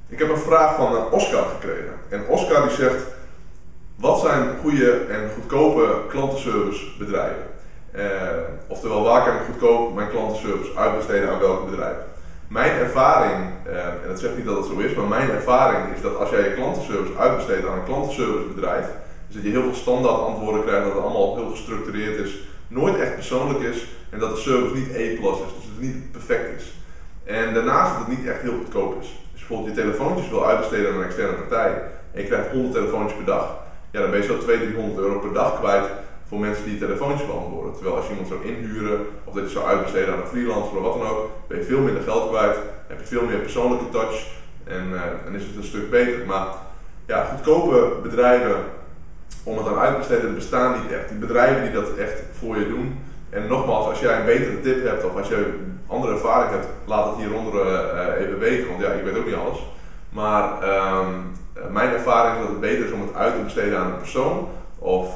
Ik heb een vraag van Oscar gekregen. En Oscar die zegt, wat zijn goede en goedkope klantenservicebedrijven? Oftewel, waar kan ik goedkoop mijn klantenservice uitbesteden aan welke bedrijven? Mijn ervaring, en dat zegt niet dat het zo is, maar mijn ervaring is dat als jij je klantenservice uitbesteedt aan een klantenservicebedrijf, dus dat je heel veel standaard antwoorden krijgt, dat het allemaal heel gestructureerd is, nooit echt persoonlijk is en dat de service niet E+ is, dus dat het niet perfect is. En daarnaast dat het niet echt heel goedkoop is. Als je bijvoorbeeld je telefoontjes wil uitbesteden aan een externe partij en je krijgt 100 telefoontjes per dag, ja, dan ben je zo 200-300 € per dag kwijt voor mensen die telefoontjes beantwoorden. Terwijl als je iemand zou inhuren of dat je zou uitbesteden aan een freelancer of wat dan ook, ben je veel minder geld kwijt, heb je veel meer persoonlijke touch en is het een stuk beter. Maar ja, goedkope bedrijven om het aan uit te besteden, bestaan niet echt. Die bedrijven die dat echt voor je doen. En nogmaals, als jij een betere tip hebt of als je andere ervaring hebt, laat het hieronder even weten, want ja, ik weet ook niet alles. Maar mijn ervaring is dat het beter is om het uit te besteden aan een persoon of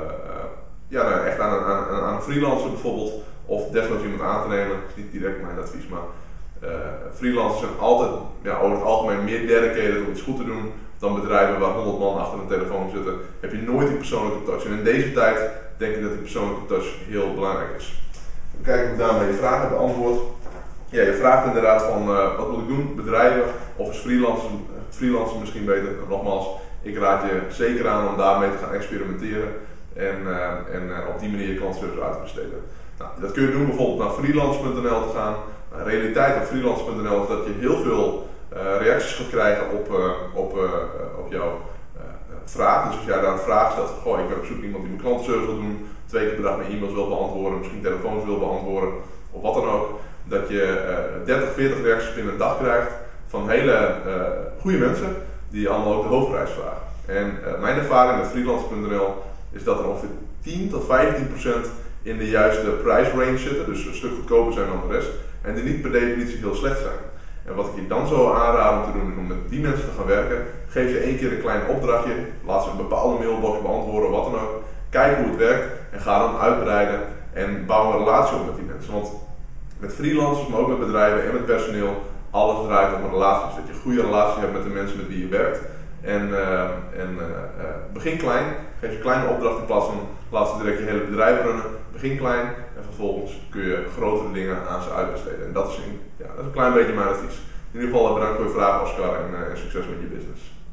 echt aan een freelancer bijvoorbeeld, of desnoods iemand aan te nemen. Dat is niet direct mijn advies, maar freelancers zijn altijd over het algemeen meer dedicated om iets goed te doen dan bedrijven waar 100 man achter een telefoon zitten. Heb je nooit die persoonlijke touch. En in deze tijd denk ik dat die persoonlijke touch heel belangrijk is. Even kijken of ik daarmee je vragen heb beantwoord. Ja, je vraagt inderdaad van wat moet ik doen? Bedrijven of is freelancer misschien beter? Nogmaals, ik raad je zeker aan om daarmee te gaan experimenteren en op die manier je klantservice uit te besteden. Nou, dat kun je doen bijvoorbeeld naar freelance.nl te gaan. De realiteit op freelance.nl is dat je heel veel reacties gaat krijgen op jouw vraag. Dus als jij daar een vraag stelt van, ik ben op zoek naar iemand die mijn klantenservice wil doen, 2 keer per dag mijn e-mails wil beantwoorden, misschien telefoons wil beantwoorden of wat dan ook, dat je 30, 40 reacties binnen een dag krijgt van hele goede mensen die allemaal ook de hoofdprijs vragen. En mijn ervaring met freelance.nl is dat er ongeveer 10 tot 15% in de juiste prijsrange zitten, dus een stuk goedkoper zijn dan de rest, en die niet per definitie heel slecht zijn. En wat ik je dan zou aanraden om te doen, is om met die mensen te gaan werken. Geef je 1 keer een klein opdrachtje, laat ze een bepaalde mailbox beantwoorden, wat dan ook. Kijk hoe het werkt en ga dan uitbreiden en bouw een relatie op met die mensen. Want met freelancers, maar ook met bedrijven en met personeel, alles draait om een relatie. Dus dat je een goede relatie hebt met de mensen met wie je werkt. Begin klein, geef je kleine opdrachten in plaats van laat ze direct je hele bedrijf runnen. Begin klein en vervolgens kun je grotere dingen aan ze uitbesteden. En dat is een klein beetje mijn advies. In ieder geval bedankt voor je vraag, Oscar, en succes met je business.